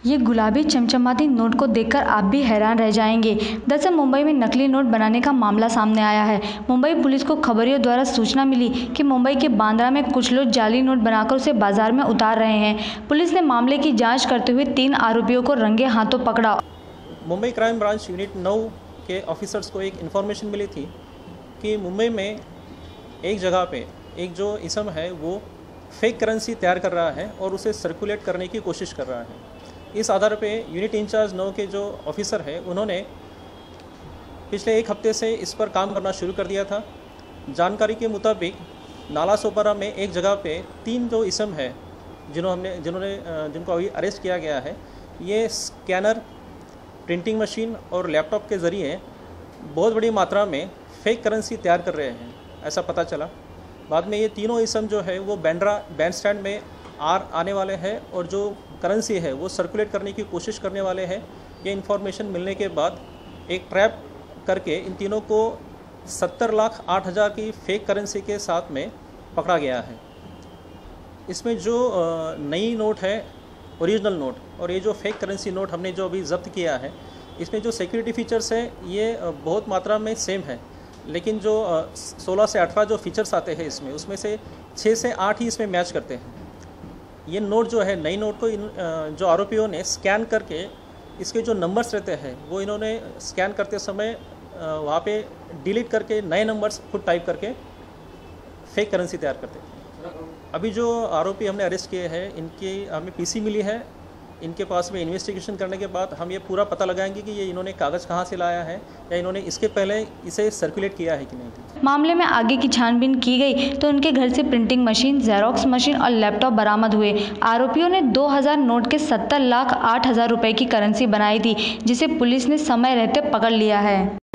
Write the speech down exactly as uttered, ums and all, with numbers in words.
ये गुलाबी चमचमाती नोट को देखकर आप भी हैरान रह जाएंगे। दरअसल मुंबई में नकली नोट बनाने का मामला सामने आया है। मुंबई पुलिस को खबरियों द्वारा सूचना मिली कि मुंबई के बांद्रा में कुछ लोग जाली नोट बनाकर उसे बाजार में उतार रहे हैं। पुलिस ने मामले की जांच करते हुए तीन आरोपियों को रंगे हाथों पकड़ा। मुंबई क्राइम ब्रांच यूनिट नौ के ऑफिसर्स को एक इन्फॉर्मेशन मिली थी कि मुंबई में एक जगह पे एक जो इसम है वो फेक करेंसी तैयार कर रहा है और उसे सर्कुलेट करने की कोशिश कर रहा है। इस आधार पे यूनिट इंचार्ज नौ के जो ऑफिसर है उन्होंने पिछले एक हफ्ते से इस पर काम करना शुरू कर दिया था। जानकारी के मुताबिक नाला सोपारा में एक जगह पे तीन जो इसम है जिन्हों हमने जिन्होंने जिनको अभी अरेस्ट किया गया है, ये स्कैनर, प्रिंटिंग मशीन और लैपटॉप के ज़रिए बहुत बड़ी मात्रा में फ़ेक करेंसी तैयार कर रहे हैं, ऐसा पता चला। बाद में ये तीनों इसम जो है वो बैंड्रा बैंड स्टैंड में आर आने वाले हैं और जो करेंसी है वो सर्कुलेट करने की कोशिश करने वाले हैं। ये इन्फॉर्मेशन मिलने के बाद एक ट्रैप करके इन तीनों को सत्तर लाख आठ हज़ार की फ़ेक करेंसी के साथ में पकड़ा गया है। इसमें जो नई नोट है, ओरिजिनल नोट, और ये जो फेक करेंसी नोट हमने जो अभी जब्त किया है, इसमें जो सिक्योरिटी फीचर्स है ये बहुत मात्रा में सेम है, लेकिन जो सोलह से अठारह जो फीचर्स आते हैं इसमें, उसमें से छः से आठ ही इसमें मैच करते हैं। ये नोट जो है, नई नोट को इन जो आरोपियों ने स्कैन करके इसके जो नंबर्स रहते हैं वो इन्होंने स्कैन करते समय वहाँ पे डिलीट करके नए नंबर्स खुद टाइप करके फेक करेंसी तैयार करते हैं। अभी जो आरोपी हमने अरेस्ट किए हैं, इनकी हमें पीसी मिली है। इनके पास में इन्वेस्टिगेशन करने के बाद हम ये पूरा पता लगाएंगे कि ये इन्होंने कागज़ कहाँ से लाया है या इन्होंने इसके पहले इसे सर्कुलेट किया है कि नहीं। मामले में आगे की छानबीन की गई तो उनके घर से प्रिंटिंग मशीन, जेरोक्स मशीन और लैपटॉप बरामद हुए। आरोपियों ने दो हज़ार नोट के सत्तर लाख आठ हज़ार रुपए की करेंसी बनाई थी, जिसे पुलिस ने समय रहते पकड़ लिया है।